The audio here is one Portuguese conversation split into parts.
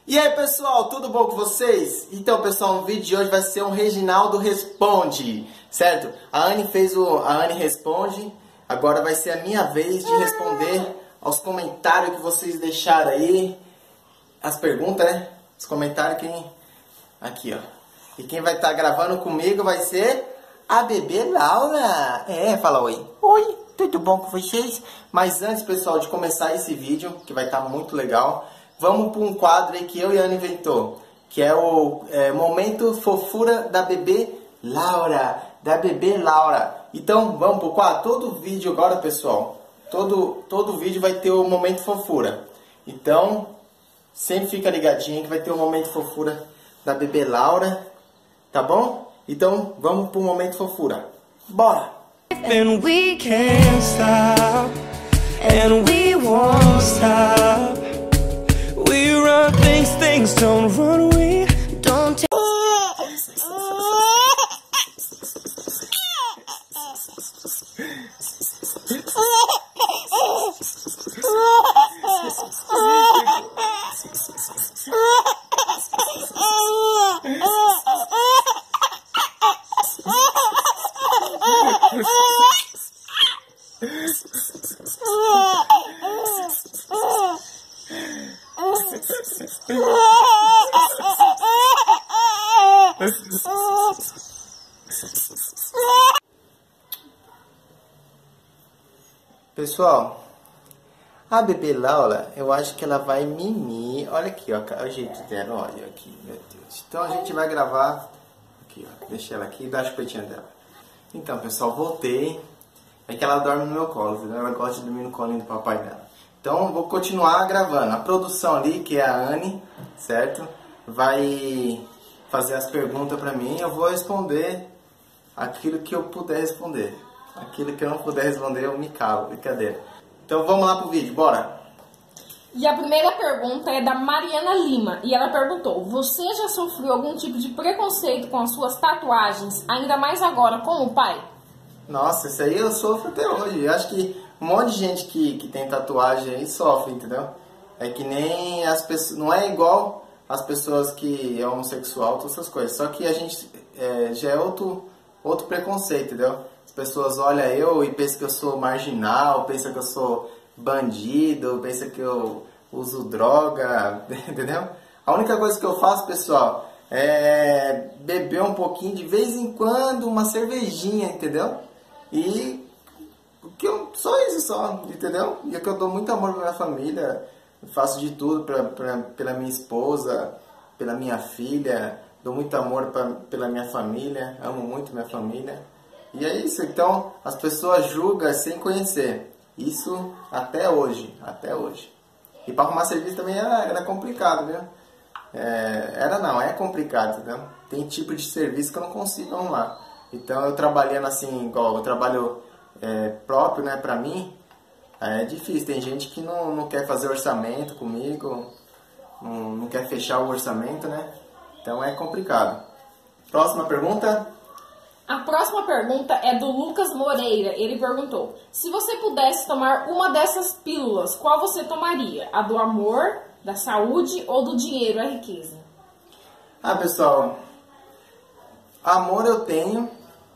E aí pessoal, tudo bom com vocês? Então pessoal, o vídeo de hoje vai ser um Reginaldo Responde, certo? A Anne fez a Anne Responde, agora vai ser a minha vez de responder aos comentários que vocês deixaram aí, as perguntas, né? Os comentários, aqui ó. E quem vai estar gravando comigo vai ser a bebê Laura. Fala oi. Oi, tudo bom com vocês? Mas antes pessoal, de começar esse vídeo, que vai estar muito legal, vamos para um quadro aí que eu e a Ana inventou, que é o Momento Fofura da bebê Laura. Então, vamos pro quadro? Todo vídeo agora, pessoal, todo vídeo vai ter o Momento Fofura. Então, sempre fica ligadinho que vai ter o Momento Fofura da bebê Laura, tá bom? Então, vamos pro Momento Fofura. Bora! And we can't stop, and we won't stop. We run things don't run, we don't take. Pessoal, a bebê Laura, eu acho que ela vai mimir. Olha aqui, ó, o jeito dela, olha aqui, meu Deus. Então a gente vai gravar aqui, ó, deixa ela aqui e dá a chupetinha dela. Então, pessoal, voltei. É que ela dorme no meu colo, ela gosta de dormir no colinho do papai dela. Então, vou continuar gravando. A produção ali, que é a Anne, certo? Vai fazer as perguntas pra mim. Eu vou responder aquilo que eu puder responder. Aquilo que eu não puder responder, eu me calo. Brincadeira. Então, vamos lá pro vídeo. Bora! E a primeira pergunta é da Mariana Lima. E ela perguntou: você já sofreu algum tipo de preconceito com as suas tatuagens? Ainda mais agora com o pai? Nossa, isso aí eu sofro até hoje. Eu acho que um monte de gente que tem tatuagem aí sofre, entendeu? É que nem as pessoas... Não é igual as pessoas que é homossexual, todas essas coisas. Só que a gente já é outro preconceito, entendeu? As pessoas olham eu e pensam que eu sou marginal, pensam que eu sou bandido, pensam que eu uso droga, entendeu? A única coisa que eu faço, pessoal, é beber um pouquinho de vez em quando, uma cervejinha, entendeu? E só isso, entendeu? E é que eu dou muito amor pra minha família, faço de tudo pela minha esposa, pela minha filha, dou muito amor pela minha família, amo muito minha família. E é isso, então as pessoas julgam sem conhecer. Isso até hoje. E para arrumar serviço também era complicado, viu? É complicado, entendeu? Tem tipo de serviço que eu não consigo arrumar. Então eu trabalhando assim, igual eu trabalho próprio, né, pra mim, é difícil. Tem gente que não quer fazer orçamento comigo, não quer fechar o orçamento, né? Então é complicado. Próxima pergunta. A próxima pergunta é do Lucas Moreira. Ele perguntou: se você pudesse tomar uma dessas pílulas, qual você tomaria? A do amor, da saúde ou do dinheiro, a riqueza? Ah, pessoal, amor eu tenho,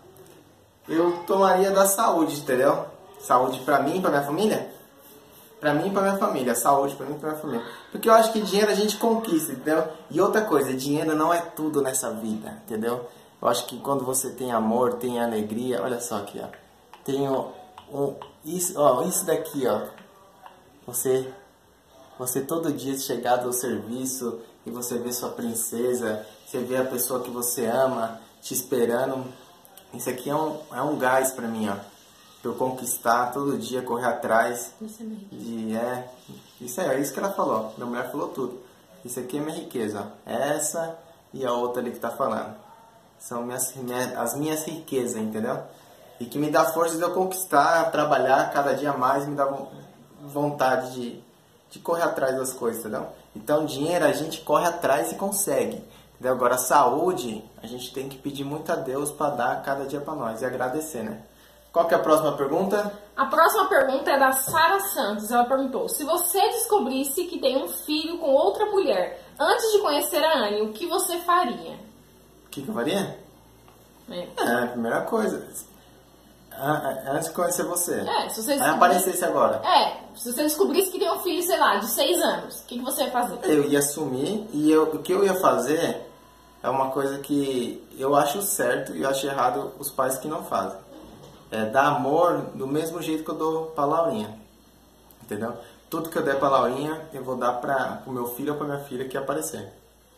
eu tomaria da saúde, entendeu? Saúde pra mim e pra minha família? Pra mim e pra minha família, saúde pra mim e pra minha família. Porque eu acho que dinheiro a gente conquista, entendeu? E outra coisa, dinheiro não é tudo nessa vida, entendeu? Eu acho que quando você tem amor, tem alegria, olha só aqui, ó. Tem isso daqui, ó. Você todo dia chegar do serviço e você vê sua princesa, você vê a pessoa que você ama te esperando. Isso aqui é um gás pra mim, ó. Pra eu conquistar todo dia, correr atrás. Isso é isso que ela falou. Minha mulher falou tudo. Isso aqui é minha riqueza, ó. Essa e a outra ali que tá falando. São as minhas riquezas, entendeu? E que me dá força de eu conquistar, trabalhar cada dia mais, me dá vontade de correr atrás das coisas, entendeu? Então dinheiro a gente corre atrás e consegue, entendeu? Agora saúde, a gente tem que pedir muito a Deus para dar cada dia para nós e agradecer, né? Qual que é a próxima pergunta? A próxima pergunta é da Sara Santos. Ela perguntou: se você descobrisse que tem um filho com outra mulher, Antes de conhecer a Anne, o que você faria? O que eu faria? É. A primeira coisa. Antes de conhecer você. Se você Aí aparecesse agora. Se você descobrisse que tem um filho, sei lá, de 6 anos, o que você ia fazer? Eu ia assumir e o que eu ia fazer é uma coisa que eu acho certo e eu acho errado os pais que não fazem. É dar amor do mesmo jeito que eu dou pra Laurinha. Entendeu? Tudo que eu der pra Laurinha, eu vou dar pro meu filho ou pra minha filha que aparecer.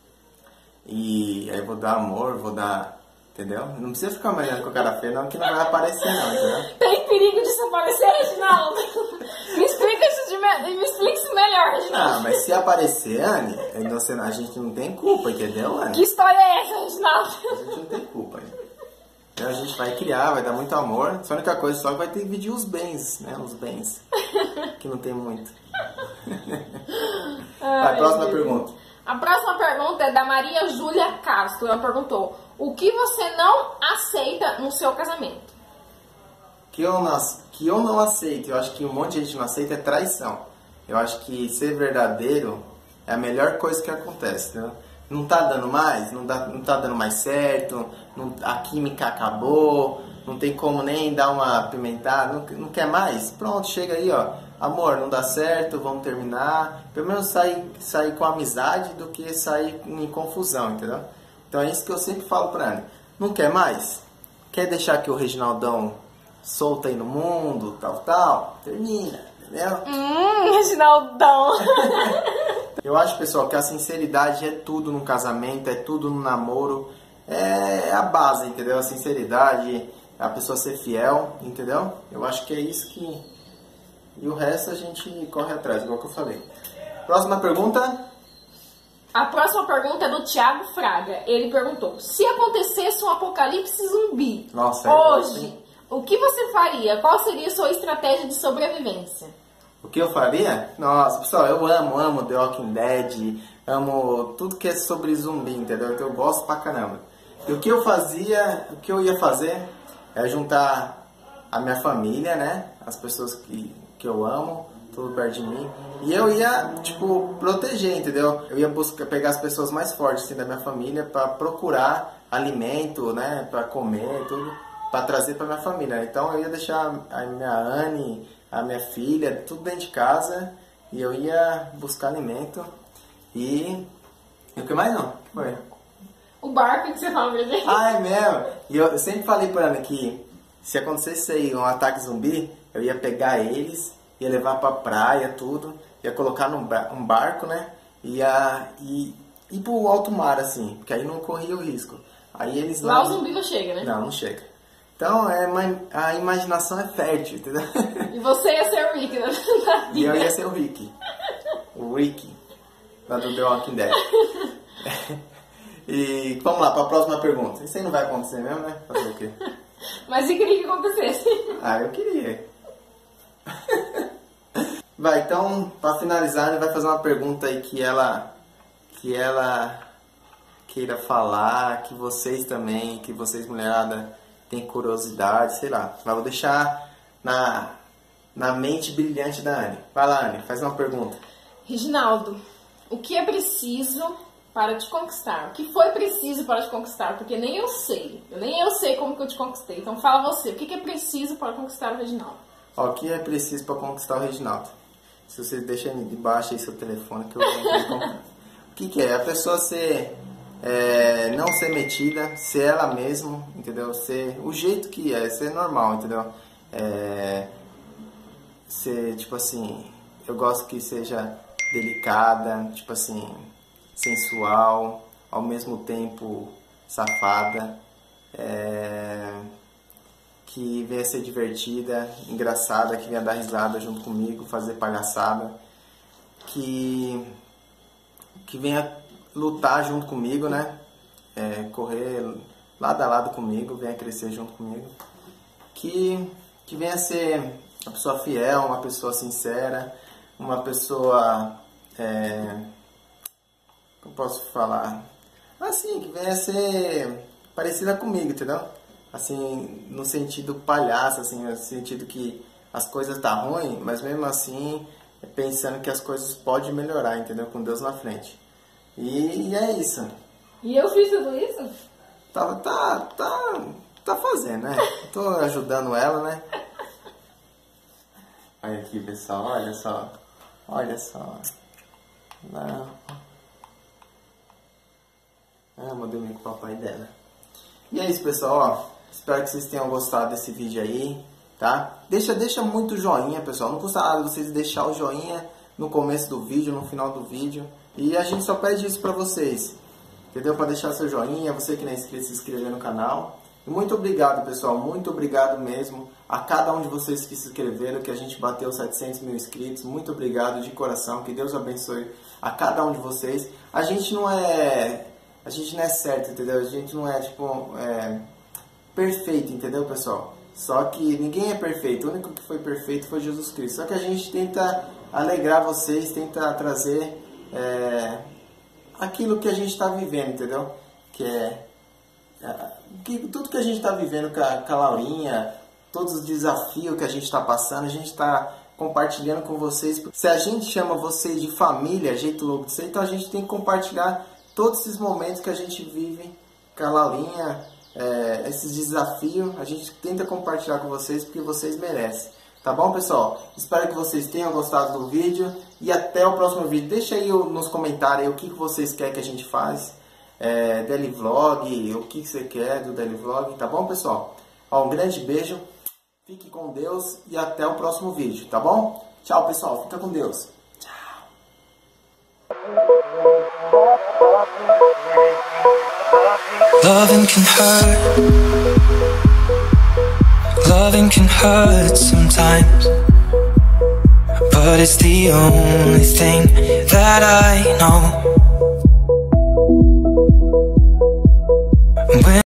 E aí eu vou dar amor, vou dar... Entendeu? Não precisa ficar olhando com a cara feia, não, que não vai aparecer, não, entendeu? Tem perigo disso aparecer, Reginaldo? Me explica isso melhor, Reginaldo. Ah, mas se aparecer, Anne, a gente não tem culpa, entendeu, Anne? Que história é essa, Reginaldo? A gente não tem culpa, né? Então a gente vai criar, vai dar muito amor. Só a única coisa só que vai ter que dividir os bens, né? Os bens. Que não tem muito. Vai, próxima pergunta. A próxima pergunta é da Maria Júlia Castro. Ela perguntou: o que você não aceita no seu casamento? Que eu não aceito, eu acho que um monte de gente não aceita, é traição. Eu acho que ser verdadeiro é a melhor coisa que acontece, né? Não tá dando mais, não tá dando mais certo, a química acabou, não tem como nem dar uma apimentada, não quer mais? Pronto, chega aí, ó. Amor, não dá certo, vamos terminar. Pelo menos sair com amizade do que sair em confusão, entendeu? Então é isso que eu sempre falo pra Anne. Não quer mais? Quer deixar que o Reginaldão solta aí no mundo, tal? Termina, entendeu? Reginaldão. Eu acho, pessoal, que a sinceridade é tudo no casamento, é tudo no namoro. É a base, entendeu? A sinceridade, a pessoa ser fiel, entendeu? Eu acho que é isso que... E o resto a gente corre atrás, igual que eu falei. Próxima pergunta. A próxima pergunta é do Thiago Fraga. Ele perguntou: se acontecesse um apocalipse zumbi hoje, o que você faria? Qual seria a sua estratégia de sobrevivência? O que eu faria? Nossa, pessoal, eu amo The Walking Dead, amo tudo que é sobre zumbi, entendeu? Então eu gosto pra caramba. E o que eu ia fazer é juntar a minha família, né? As pessoas que eu amo, tudo perto de mim. E eu ia, tipo, proteger, entendeu? Eu ia pegar as pessoas mais fortes assim, da minha família pra procurar alimento, né? Pra comer, tudo, pra trazer pra minha família. Então eu ia deixar a minha Anne, a minha filha, tudo dentro de casa. E eu ia buscar alimento. E o que mais não? O que foi? O barco que você fala pra gente. Ah, é mesmo? E eu sempre falei pra Ana que se acontecesse aí um ataque zumbi, eu ia pegar eles, ia levar pra praia, tudo, ia colocar num barco, né? Ia ir pro alto mar, assim, porque aí não corria o risco. Aí eles lá o zumbi não chega, né? Não chega. Então a imaginação é fértil, entendeu? E você ia ser o Rick, né? E eu ia ser o Rick. O Rick, lá do The Walking Dead. E vamos lá, para a próxima pergunta. Isso aí não vai acontecer mesmo, né? Fazer o quê? Mas eu queria que acontecesse. Ah, eu queria. Vai, então, para finalizar, a gente vai fazer uma pergunta aí que ela queira falar, que vocês também, que vocês mulherada têm curiosidade, sei lá. Mas vou deixar na mente brilhante da Anne. Vai lá, Anne, faz uma pergunta. Reginaldo, o que é preciso para te conquistar? O que foi preciso para te conquistar? Porque nem eu sei como que eu te conquistei. Então fala você, o que é preciso para conquistar o Reginaldo? Ó, o que é preciso para conquistar o Reginaldo? Se você deixa aí debaixo aí seu telefone que eu vou O que é? A pessoa não ser metida, ser ela mesma, entendeu? Ser o jeito que é, ser normal, entendeu? Ser, tipo assim, eu gosto que seja delicada, tipo assim, sensual, ao mesmo tempo safada, que venha ser divertida, engraçada, que venha dar risada junto comigo, fazer palhaçada, que venha lutar junto comigo, né? Correr lado a lado comigo, venha crescer junto comigo, que venha ser uma pessoa fiel, uma pessoa sincera, uma pessoa, como posso falar? Assim, que venha ser parecida comigo, entendeu? Assim, no sentido palhaço, assim, no sentido que as coisas tá ruim, mas mesmo assim, pensando que as coisas podem melhorar, entendeu? Com Deus na frente. E é isso. E eu fiz tudo isso? Tá fazendo, né? Tô ajudando ela, né? Olha aqui, pessoal, olha só. Olha só. Não. Mandei com o papai dela. E é isso, pessoal, ó. Espero que vocês tenham gostado desse vídeo aí, tá? Deixa muito joinha, pessoal. Não custa nada vocês deixar o joinha no começo do vídeo, no final do vídeo. E a gente só pede isso pra vocês, entendeu? Pra deixar seu joinha, você que não é inscrito, se inscrever no canal. E muito obrigado, pessoal, muito obrigado mesmo a cada um de vocês que se inscreveram, que a gente bateu 700 mil inscritos. Muito obrigado de coração, que Deus abençoe a cada um de vocês. A gente não é certo, entendeu? A gente não é, tipo, perfeito, entendeu, pessoal? Só que ninguém é perfeito, o único que foi perfeito foi Jesus Cristo. Só que a gente tenta alegrar vocês, tenta trazer aquilo que a gente está vivendo, entendeu? Tudo que a gente está vivendo com a Laurinha, todos os desafios que a gente está passando, a gente está compartilhando com vocês. Se a gente chama vocês de família, jeito louco de ser, então a gente tem que compartilhar todos esses momentos que a gente vive com a Laurinha, esses desafios, a gente tenta compartilhar com vocês porque vocês merecem. Tá bom, pessoal? Espero que vocês tenham gostado do vídeo e até o próximo vídeo. Deixa aí nos comentários aí o que vocês querem que a gente faça. Daily Vlog, o que você quer do Daily Vlog, tá bom, pessoal? Ó, um grande beijo, fique com Deus e até o próximo vídeo, tá bom? Tchau, pessoal, fica com Deus. Loving can hurt. Loving can hurt sometimes, but it's the only thing that I know. When